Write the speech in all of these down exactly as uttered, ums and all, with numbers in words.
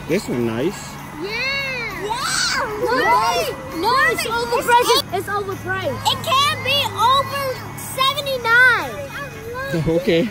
This one nice. Yeah. Yeah. No, no, it's overpriced. It's overpriced. It can't be over seventy-nine. Okay.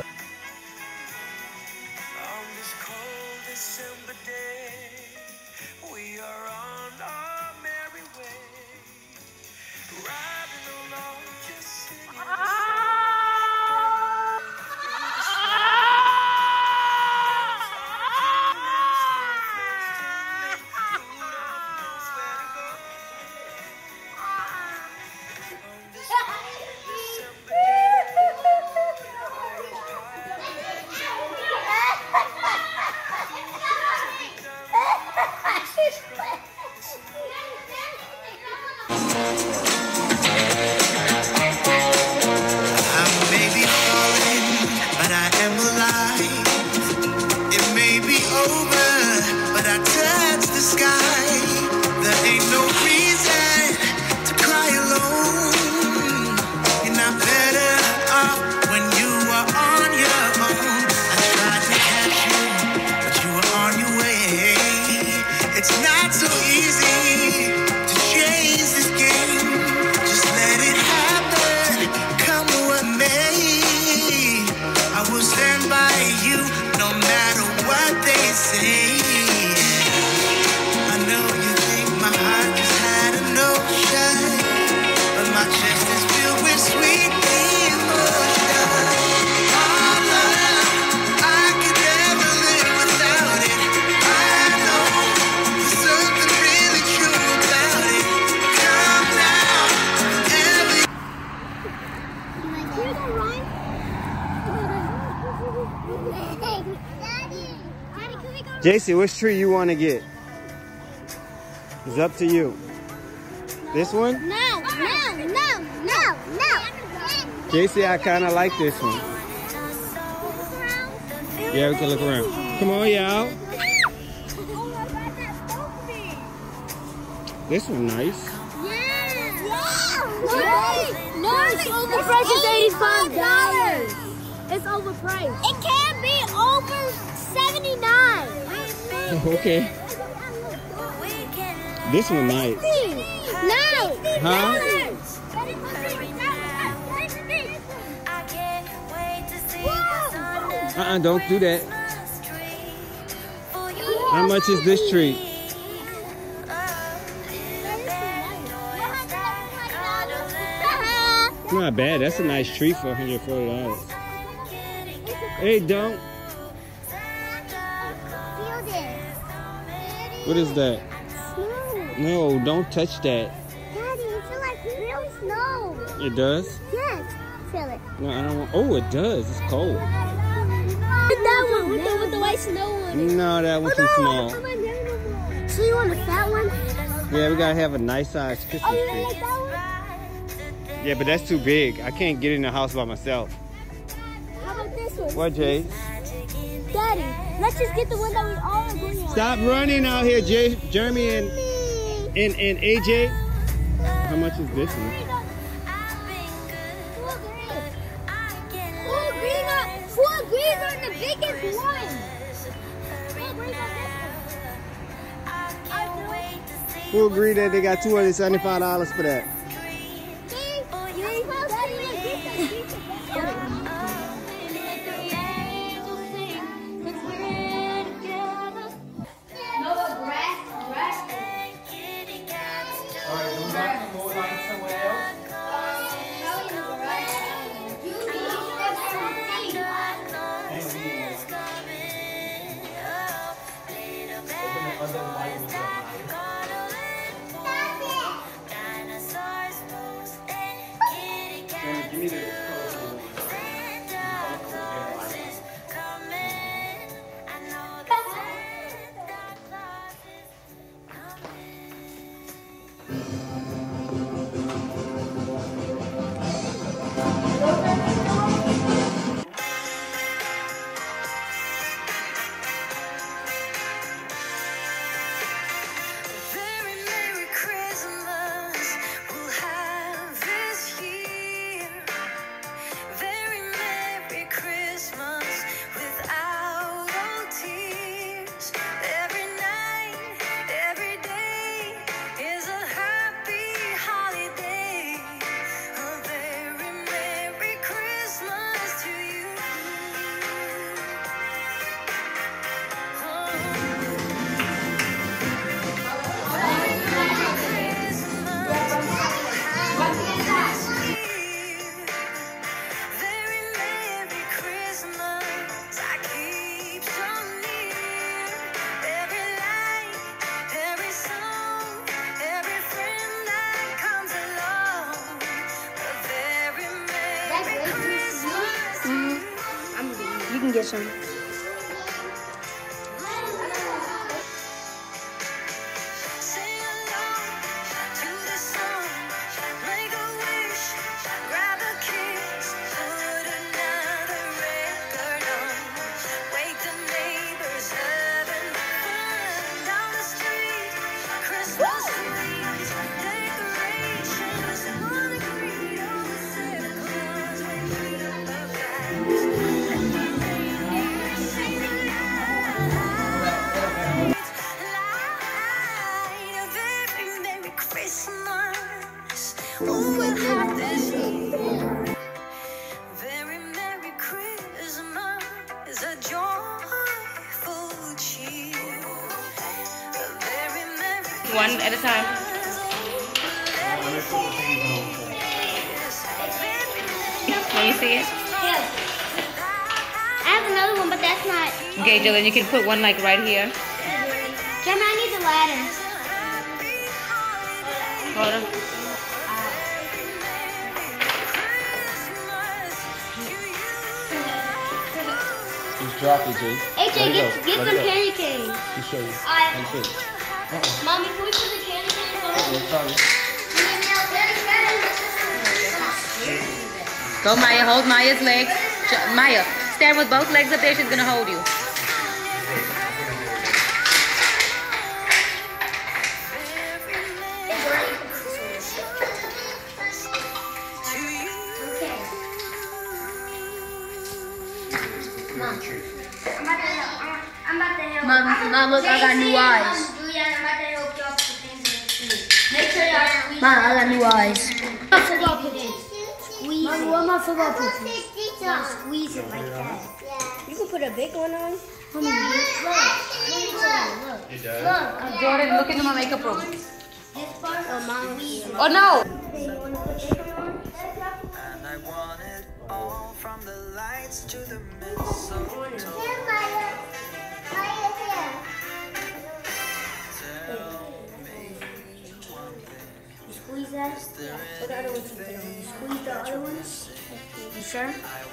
J C, which tree you want to get? It's up to you. This one? No, no, no, no, no. J C, I kind of like this one. Yeah, we can look around. Come on, y'all. This one nice. Yeah. Yeah. No, it's overpriced. It's eighty-five dollars. It's overpriced. It can't be over seventy-nine. Okay. This one nice. No. Huh? Uh-uh, don't do that. How much is this tree? It's not bad. That's a nice tree for one hundred forty dollars. Hey, don't. What is that? Snow. No, don't touch that. Daddy, it feels like real snow. It does? Yes. Feel it. No, I don't want. Oh, it does. It's cold. With that one, with the, with the white snow on it. No, that one's too small. So you want a fat one? Yeah, we gotta have a nice size Christmas Oh, you tree. like that one? Yeah, but that's too big. I can't get in the house by myself. How about this one? What, Jay? Daddy, let's just get the one that we all agree on. Stop running out here, Jay, Jeremy and and and A J. How much is this one? Who agrees on, who agrees on the biggest one? Who agrees on this one? Who agreed that they got two hundred seventy-five dollars for that? get some. One at a time. Let me see it. Yeah. I have another one, but that's not. Okay, Jillian, you can put one like right here. Gemma, I need the ladder. Hold on. Just drop it, Jay. A J, get, get some candy canes. Let me show you. Alright. Let me show you. Uh-uh. Mommy, can we put the candy canes on? Uh-oh, sorry. Go, Maya. Hold Maya's legs. Jo- Maya, stand with both legs up there. She's gonna hold you. Mom, Mom, look, I got new eyes. Mom, I got new eyes. Football pitches. Squeeze Mom, it. What am I football pitches? Mom, squeeze it like that. You can put a big one on. Look, look, look. Look. Jordan, look into my makeup room. This part, oh, Mom. Oh no! You want to put this one on? And I want it all from the lights to the mistletoe. Squeeze that. What other ones you put on? Squeeze the other ones. You sure?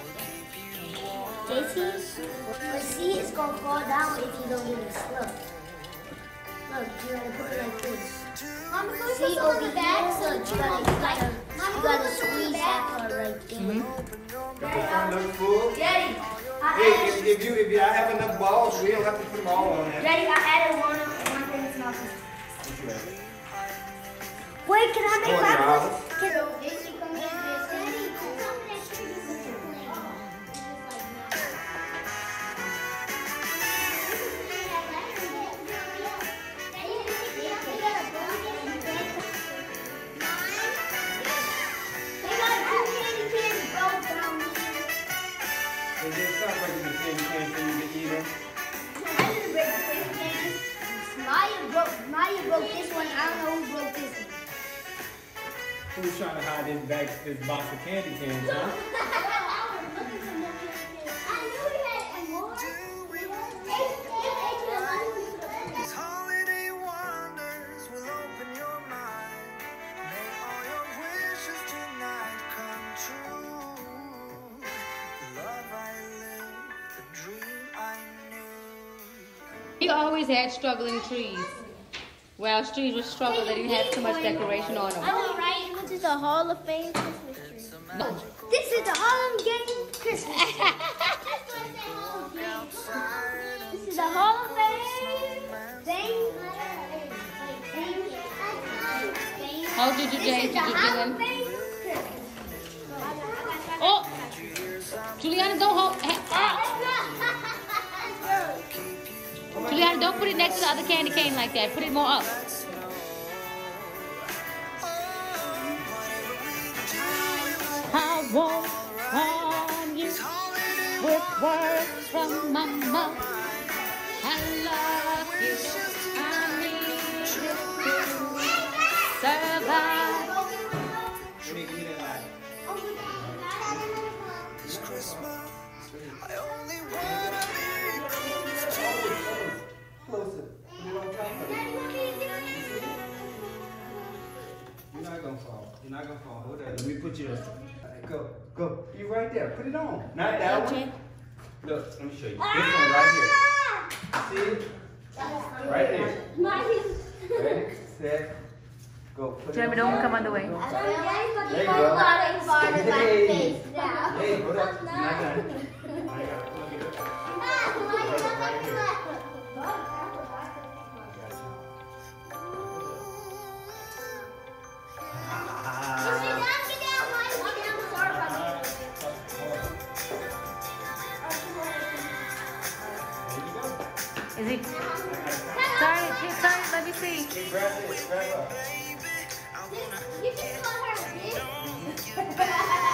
J T? But see, it's gonna fall down if you don't get it slow. Look, you gotta put it like this. Mom, see over here? Look, you gotta, you gotta, you gotta squeeze that part right there. Mm-hmm. Daddy, I Hey, if, if you if you have enough balls, we don't have to put them all on there. Daddy, I added one one thing to my food. Wait, can I make my food? Can It just sounds like it's a candy cane for you to eat them. I didn't break the candy can. Maya broke, Maya broke this one. I don't know who broke this one. Who's trying to hide this bag, this box of candy canes, huh? These holiday wonders will open your mind. May all your wishes tonight come true. The love I lived, the dream I knew. You always had struggling trees. Well, trees would struggle. They didn't have too much decoration on them. I will write, this is the Hall of Fame Christmas tree. No. This is the Harlem Game Christmas tree. This is the Hall of Fame. Fame. Fame. Hold you, Jay. This is the Hall of Jillian. Fame Christmas. Oh, Juliana, don't hold. Hey, ah. Juliana, don't put it next to the other candy cane like that. Put it more up. I walk on you with words from my mouth. I love you. I need you to survive. This Christmas, I only wanna be close to you. Closer. Put it on top of it. You're not gonna fall. You're not gonna fall. Hold that. Let me put you. Right, go. Go. You right there. Put it on. Not that one. Look, let me show you. This one right here. See it? Right there. Ready, set, go. Put it Jeremy, on. don't come on the way. There you go. Hey, hold up. It's not done. Is it? Start it, get started, let me see. Hey, grab this, grab up. You can call her a bitch.